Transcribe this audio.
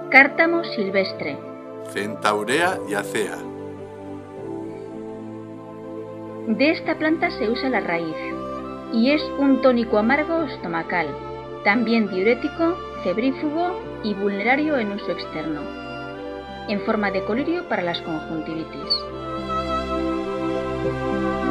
Cártamo silvestre. Centaurea yacea. De esta planta se usa la raíz y es un tónico amargo estomacal, también diurético, febrífugo y vulnerario en uso externo, en forma de colirio para las conjuntivitis.